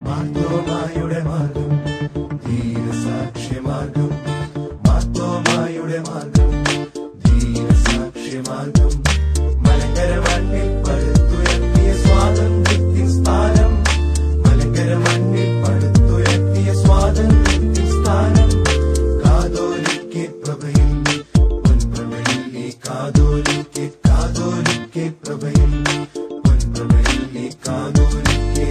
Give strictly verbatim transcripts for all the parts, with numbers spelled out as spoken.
മാർത്തോമായുടെ മാർഗം ധീരസാക്ഷ്യമാർഗം മാർത്തോമായുടെ മാർഗം ധീരസാക്ഷ്യമാർഗം മലങ്കര മണ്ണിൽ പടുത്തുയർത്തിയ സ്വാതന്ത്ര്യത്തിൻ സ്ഥാനം മലങ്കര മണ്ണിൽ പടുത്തുയർത്തിയ സ്വാതന്ത്ര്യത്തിൻ സ്ഥാനം കാതോലിക്കെ പ്രഭയിൽ പൊൻപ്രഭയിൽ കാതോലിക്കെ കാതോലിക്കെ പ്രഭയിൽ പൊൻപ്രഭയിൽ കാതോലിക്കെ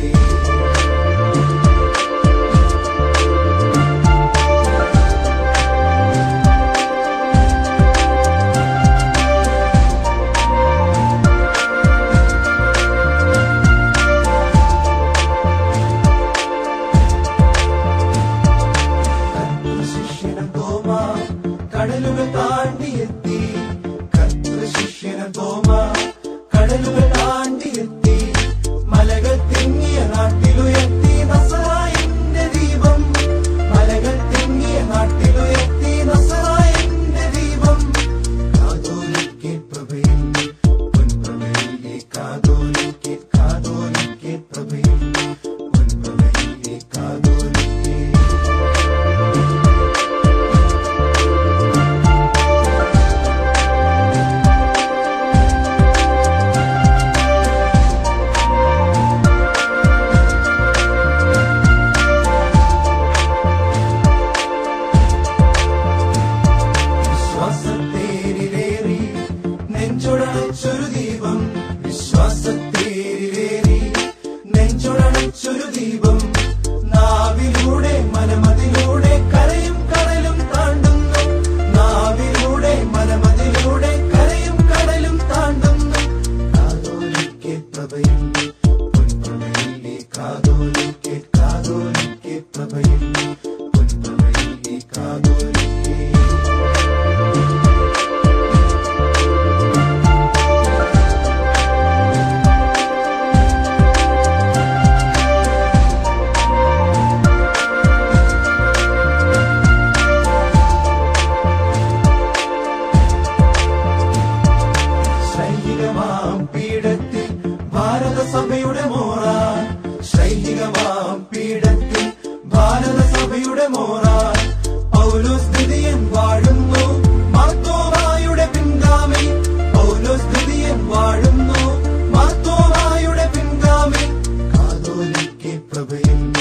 കടലുകൾ താണ്ടിയെത്തി കർത്തൃ ശിഷ്യന തോമ കടലുകൾ താണ്ടിയെത്തി മലകൾ തിങ്ങിയ നാട്ടിലുയർത്തി നസറായന്റെ ദീപം മലകൾ തിങ്ങിയ നാട്ടിലുയർത്തി നസറായന്റെ ദീപം കാതോലിക്കെ പ്രഭയിൽ പൊൻപ്രഭയിൽ കാതോലിക്കെ കാതോലിക്കെ പ്രഭയിൽ പൊൻപ്രഭയിൽ കാതോലിക്കെ നെഞ്ചൊടച്ചൊരു ദീപം വിശ്വാസത്തേരിലേറി നെഞ്ചൊടച്ചൊരു ദീപം നാവിലൂടെ മനമതിലൂടെ കരയും കടലും താണ്ടുന്നു നാവിലൂടെ മനമതിലൂടെ കരയും കടലും താണ്ടുന്നു കാതോലിക്കെ പ്രഭയിൽ പൊൻപ്രഭയിൽ കാതോലിക്കെ കാതോലിക്കെ പ്രഭയിൽ പൊൻപ്രഭയിൽ കാതോലിക്കെ പീഠത്തിൽ ഭാരതസഭയുടെ മോറാൻ ശൈലികമാം പീഠത്തിൽ ഭാരതസഭയുടെ മോറാൻ പൗലോസ് ദ്വിതീയൻ വാഴുന്നു മാർത്തോമായുടെ പിൻഗാമി പൗലോസ് ദ്വിതീയൻ വാഴുന്നു മാർത്തോമായുടെ പിൻഗാമി കാതോലിക്കെ പ്രഭയിൽ